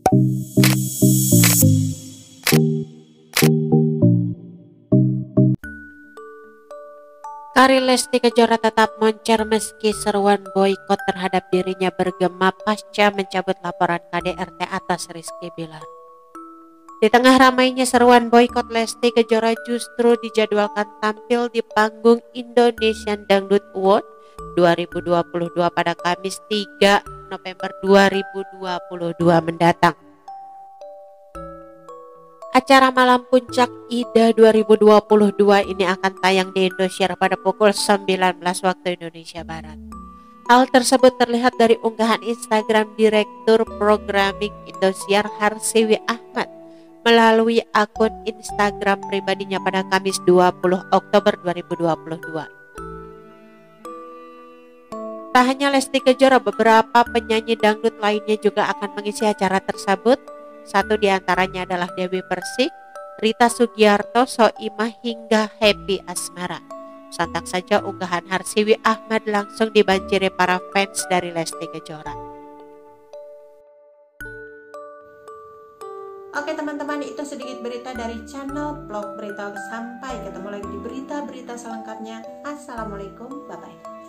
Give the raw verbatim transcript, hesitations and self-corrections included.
Karir Lesti Kejora tetap moncer meski seruan boikot terhadap dirinya bergema pasca mencabut laporan K D R T atas Rizky Bilar. Di tengah ramainya seruan boikot, Lesti Kejora justru dijadwalkan tampil di panggung Indonesian Dangdut Award dua ribu dua puluh dua pada Kamis tiga November dua ribu dua puluh dua mendatang. Acara Malam Puncak I D A dua ribu dua puluh dua ini akan tayang di Indosiar pada pukul sembilan belas waktu Indonesia Barat. Hal tersebut terlihat dari unggahan Instagram Direktur Programming Indosiar Harsiwi Ahmad melalui akun Instagram pribadinya pada Kamis dua puluh Oktober dua ribu dua puluh dua. Tak hanya Lesti Kejora, beberapa penyanyi dangdut lainnya juga akan mengisi acara tersebut. Satu di antaranya adalah Dewi Persik, Rita Sugiarto, Soimah hingga Happy Asmara. Sontak saja unggahan Harsiwi Ahmad langsung dibanjiri para fans dari Lesti Kejora. Oke teman-teman, itu sedikit berita dari channel Vlog Berita. Sampai ketemu lagi di berita-berita selengkapnya. Assalamualaikum, bye-bye.